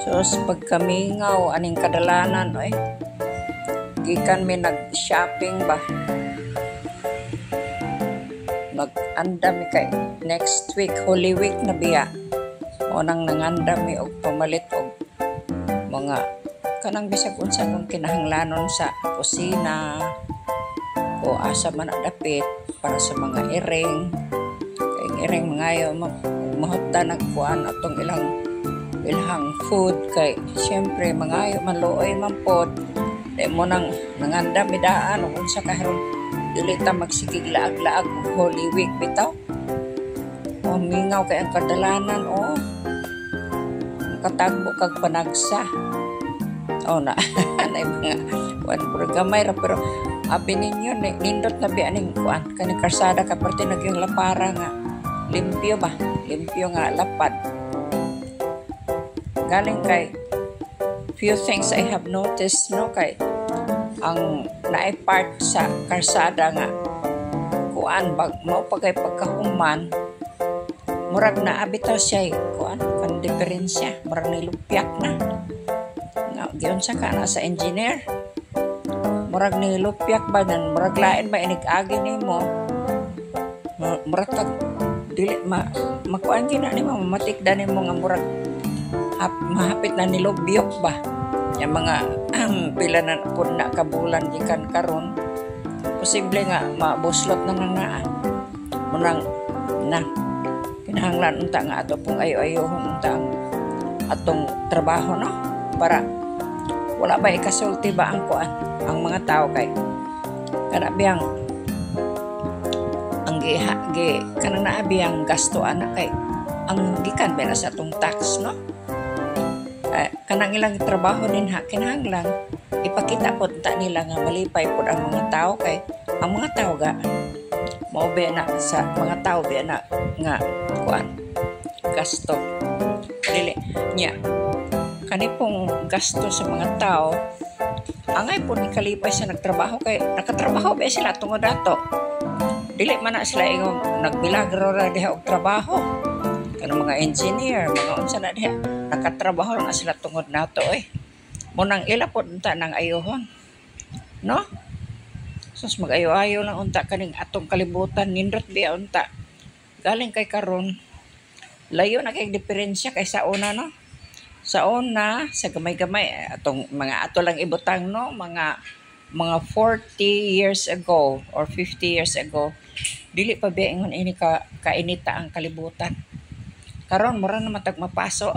So pagkamingaw aning kadalanan gikan mi nag-shopping ba. Nag-anda mi kay next week Holy Week na biya. O nang nanganda mi og pamalit og mga kanang bisag unsa kung kinahanglanon sa kusina o asa man adapit para sa mga iring. Kay iring mangayo mahutta nagkuan atong ilhang food kay syempre mangayo man luoy man pod di mo nang nanganda midaan ug unsa karon dili ta magsigig laag-laag og Holy Week bitaw. Mingaw kay ang kadalanan katagbo kag panagsa na anay mga kuan programay ra pero abi ninyo nindot na bi aning kuan kaning karsada kaparte nagyang lapara nga limpyo nga lapad. Galing kay few things I have noticed kay ang naay part sa karsada nga kuan mo pagay pagkahuman murag na abitaw siya kuan kan diferensya murag nilupyak na nga giyon sa kana sa engineer murag nilupyak ba nan murag lain ba inig-agi nimo murag dili makuan gyud na nimo matikdan nimo nga murag mahapit na nilobyok ba yung mga pila na po na kabulan gikan karon posible nga mabuslot na naa munang na kinahanglan unta nga ato pong ayo-ayohon unta ang atong trabaho para wala ba ikasulti ba ang kuan ang mga tao kay kana biyang ang kanang naabi ang gasto ana kay ang gikan ba sa atong tax kanang ilang trabaho din kinahanglan ipakita po ta nila nga malipay po ang mga tao kay ang mga tao ga mao ba na sa mga tao ba na nga kuan gasto dili nya kani pong gasto sa mga tao angay po ni kalipay sa nagtrabaho kay nakatrabaho ba sila tungod ato dili man na sila ingong nagbilagro ra diha og trabaho kanang mga engineer mga unsa na diha nakatrabaho na sila tungod nato munang ila po unta nang ayohon sus mag-ayo-ayo lang unta kaning atong kalibutan nindot biya unta galing kay karon layo na kay diferensya kay sa una sa una sa gamay-gamay atong mga ato lang ibutang mga 40 years ago or 50 years ago dili pa biya ingon ini kainita ang kalibutan karon mura na matag mapaso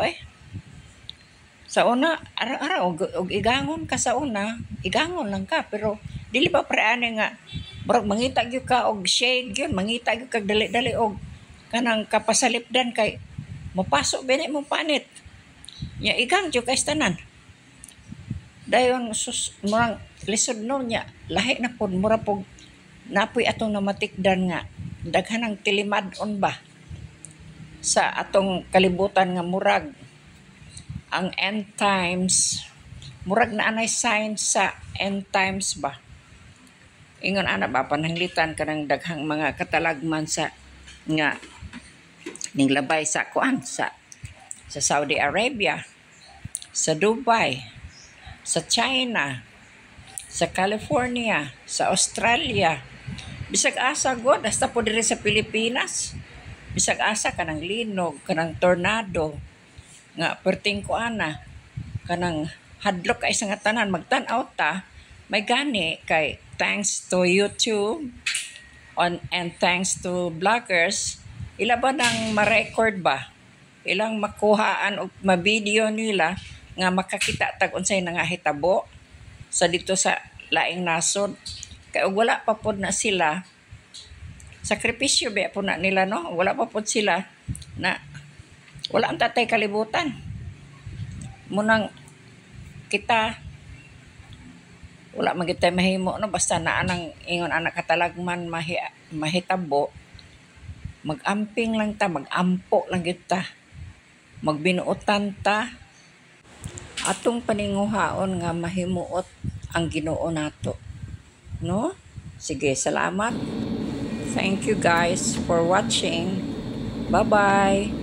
sa una araw og igangon ka sa una igangon lang ka pero dili pa preane nga murag mangita gyud ka og shade gyud mangita gyud kag dali-dali og kanang kapasalipdan kay mapasok bini mo panit nya igang gyud kay tanan dayon murang lisod nya lahi na pud mura pug napoy atong namatikdan nga daghanang tilimad-on ba sa atong kalibutan nga murag ang end times murag na anay sign sa end times ba ingon ana ba pananglitan kanang daghang mga katalagman sa nga ning labay sa kuan sa Saudi Arabia sa Dubai sa China sa California sa Australia bisag asa god hasta po diri sa Pilipinas bisag asa kanang linog kanang tornado nga perting ko kanang hadlok kay nga tanan magtan-aw ta may gani kay thanks to YouTube and thanks to bloggers ila ba nang ma-record ba ilang makuhaan og ma-video nila nga makakita tag unsay nangahitabo sa dito sa laing nasod kay og wala pa pod na sila sakripisyo ba po na nila wala pa pod sila na wala ang tatay kalibutan munang kita wala man kita mahimo basta naa nang ingon anak katalagman mahitabo magamping lang ta magampo lang kita magbinuotan ta atong paninguhaon nga mahimuot ang Ginoo nato sige salamat thank you guys for watching bye bye.